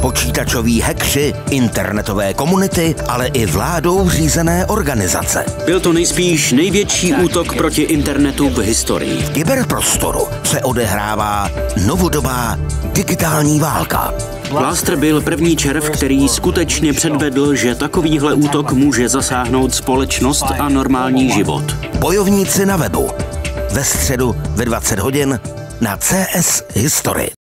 počítačoví hackři, internetové komunity, ale i vládou řízené organizace. Byl to nejspíš největší útok proti internetu v historii. V kyberprostoru se odehrává novodobá digitální válka. Blastr byl první červ, který skutečně předvedl, že takovýhle útok může zasáhnout společnost a normální život. Bojovníci na webu. Ve středu ve 20 hodin na CS History.